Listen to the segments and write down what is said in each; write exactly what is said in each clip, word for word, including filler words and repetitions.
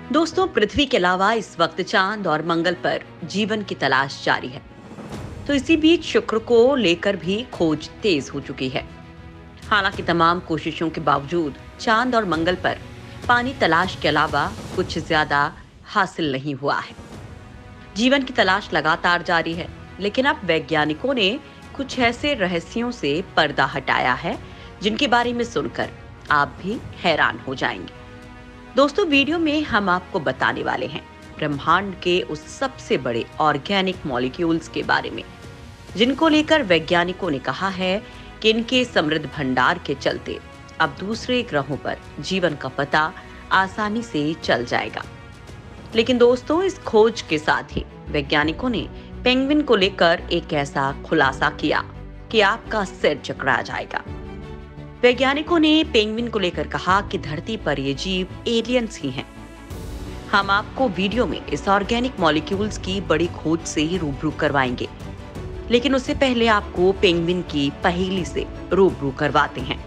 दोस्तों, पृथ्वी के अलावा इस वक्त चांद और मंगल पर जीवन की तलाश जारी है। तो इसी बीच शुक्र को लेकर भी खोज तेज हो चुकी है। हालांकि तमाम कोशिशों के बावजूद चांद और मंगल पर पानी तलाश के अलावा कुछ ज्यादा हासिल नहीं हुआ है। जीवन की तलाश लगातार जारी है, लेकिन अब वैज्ञानिकों ने कुछ ऐसे रहस्यों से पर्दा हटाया है जिनके बारे में सुनकर आप भी हैरान हो जाएंगे। दोस्तों, वीडियो में हम आपको बताने वाले हैं ब्रह्मांड के उस सबसे बड़े ऑर्गेनिक मॉलिक्यूल्स के बारे में जिनको लेकर वैज्ञानिकों ने कहा है कि इनके समृद्ध भंडार के चलते अब दूसरे ग्रहों पर जीवन का पता आसानी से चल जाएगा। लेकिन दोस्तों, इस खोज के साथ ही वैज्ञानिकों ने पेंगुइन को लेकर एक ऐसा खुलासा किया कि आपका सिर चकरा जाएगा। वैज्ञानिकों ने पेंगुइन को लेकर कहा कि धरती पर ये जीव एलियंस ही हैं। हम आपको वीडियो में इस ऑर्गेनिक मॉलिक्यूल्स की बड़ी खोज से ही रूबरू करवाएंगे, लेकिन उससे पहले आपको पेंगुइन की पहेली से रूबरू करवाते हैं।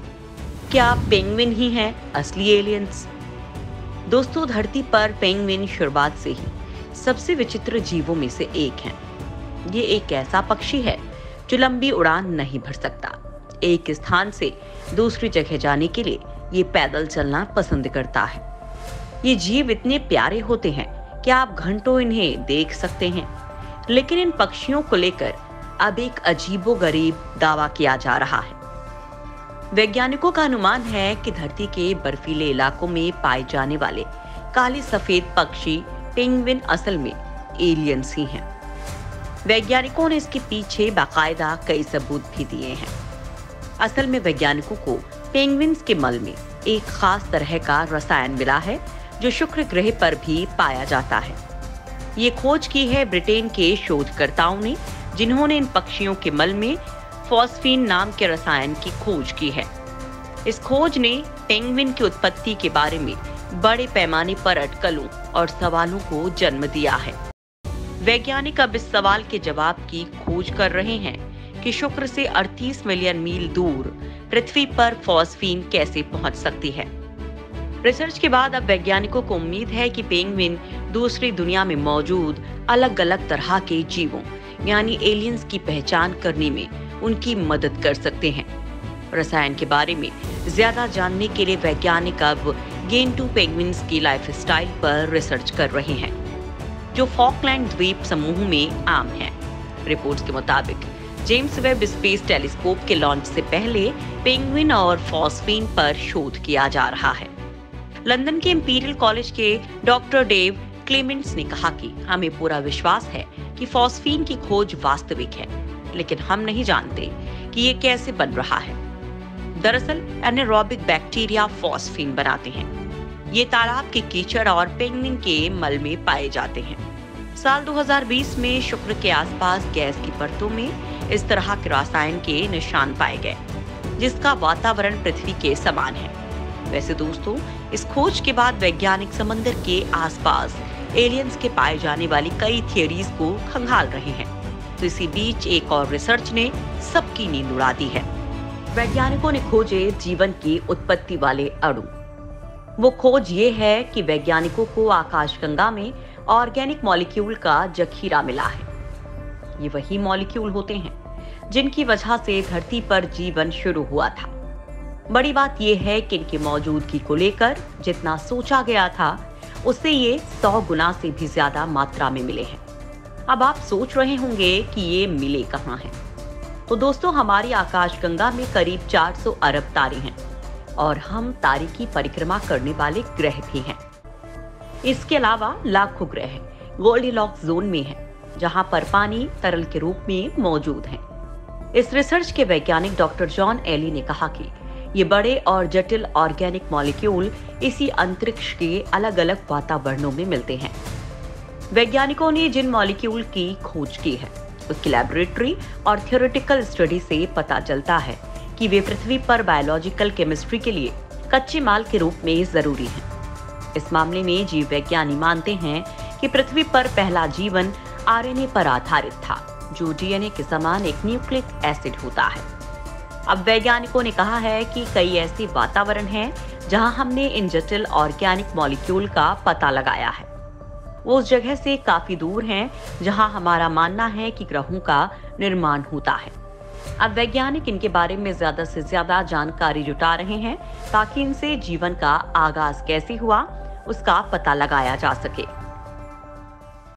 क्या पेंगुइन ही हैं असली एलियंस? दोस्तों, धरती पर पेंगुइन शुरुआत से ही सबसे विचित्र जीवों में से एक हैं। ये एक ऐसा पक्षी है जो लंबी उड़ान नहीं भर सकता। एक स्थान से दूसरी जगह जाने के लिए ये पैदल चलना पसंद करता है। ये जीव इतने प्यारे होते हैं कि आप घंटों इन्हें देख सकते हैं, लेकिन इन पक्षियों को लेकर अब एक अजीबोगरीब दावा किया जा रहा है। वैज्ञानिकों का अनुमान है कि धरती के बर्फीले इलाकों में पाए जाने वाले काले सफेद पक्षी पेंगुइन असल में एलियंस ही हैं। वैज्ञानिकों ने इसके पीछे बाकायदा कई सबूत भी दिए हैं। असल में वैज्ञानिकों को पेंगुइन्स के मल में एक खास तरह का रसायन मिला है जो शुक्र ग्रह पर भी पाया जाता है। ये खोज की है ब्रिटेन के शोधकर्ताओं ने, जिन्होंने इन पक्षियों के मल में फॉस्फीन नाम के रसायन की खोज की है। इस खोज ने पेंगुइन की उत्पत्ति के बारे में बड़े पैमाने पर अटकलों और सवालों को जन्म दिया है। वैज्ञानिक अब इस सवाल के जवाब की खोज कर रहे हैं कि शुक्र से अड़तीस मिलियन मील दूर पृथ्वी पर फॉस्फीन कैसे पहुंच सकती है। रिसर्च के बाद अब वैज्ञानिकों को उम्मीद है कि पेंगुइन दूसरी दुनिया में मौजूद अलग अलग तरह के जीवों यानी एलियंस की पहचान करने में उनकी मदद कर सकते हैं। रसायन के बारे में ज्यादा जानने के लिए वैज्ञानिक अब गेंटू पेंगुइन्स की लाइफस्टाइल पर रिसर्च कर रहे हैं, जो फॉकलैंड द्वीप समूह में आम है। रिपोर्ट्स के मुताबिक जेम्स वेब स्पेस टेलीस्कोप के लॉन्च से पहले पेंगुइन और फॉस्फीन पर शोध किया जा रहा है। लंदन के इंपीरियल कॉलेज के डॉक्टर डेव क्लेमेंट्स ने कहा कि हमें पूरा विश्वास है कि फॉस्फीन की खोज वास्तविक है, लेकिन हम नहीं जानते कि ये कैसे बन रहा है। दरअसल एनारोबिक बैक्टीरिया फॉस्फीन बनाते हैं। ये तालाब के कीचड़ और पेंगुइन के मल में पाए जाते हैं। साल दो हज़ार बीस में शुक्र के आसपास गैस की परतों में इस तरह के रसायन के निशान पाए गए, जिसका वातावरण पृथ्वी के समान है। वैसे दोस्तों, इस खोज के बाद वैज्ञानिक समंदर के आसपास एलियंस के पाए जाने वाली कई थियरीज को खंगाल रहे हैं। तो इसी बीच एक और रिसर्च ने सबकी नींद उड़ा दी है। वैज्ञानिकों ने खोजे जीवन की उत्पत्ति वाले अणु। वो खोज ये है कि वैज्ञानिकों को आकाशगंगा में ऑर्गेनिक मॉलिक्यूल का जखीरा मिला है। ये वही मॉलिक्यूल होते हैं जिनकी वजह से धरती पर जीवन शुरू हुआ था। बड़ी बात यह है कि इनकी मौजूदगी को लेकर जितना सोचा गया था उससे ये सौ गुना से भी ज्यादा मात्रा में मिले हैं। अब आप सोच रहे होंगे कि ये मिले कहाँ हैं? तो दोस्तों, हमारी आकाशगंगा में करीब चार सौ अरब तारे हैं और हम तारे की परिक्रमा करने वाले ग्रह भी हैं। इसके अलावा लाखों ग्रह गोल्डीलॉक्स जोन में हैं, जहां पर पानी तरल के रूप में मौजूद है। इस रिसर्च के वैज्ञानिक डॉक्टर जॉन एली ने कहा कि ये बड़े और जटिल ऑर्गेनिक मॉलिक्यूल इसी अंतरिक्ष के अलग अलग वातावरणों में मिलते हैं। वैज्ञानिकों ने जिन मॉलिक्यूल की खोज की है उसकी लैबोरेटरी और थियोरेटिकल स्टडी से पता चलता है कि वे पृथ्वी पर बायोलॉजिकल केमिस्ट्री के लिए कच्चे माल के रूप में जरूरी हैं। इस मामले में जीव विज्ञानी मानते हैं कि पृथ्वी पर पहला जीवन आरएनए पर आधारित था, जो डीएनए के समान एक न्यूक्लिक एसिड होता है। अब वैज्ञानिकों ने कहा है कि कई ऐसे वातावरण हैं जहां हमने इन जटिल ऑर्गेनिक मॉलिक्यूल का पता लगाया है। वो उस जगह से काफी दूर हैं जहां हमारा मानना है कि ग्रहों का निर्माण होता है। अब वैज्ञानिक इनके बारे में ज्यादा से ज्यादा जानकारी जुटा रहे हैं ताकि इनसे जीवन का आगाज कैसे हुआ उसका पता लगाया जा सके।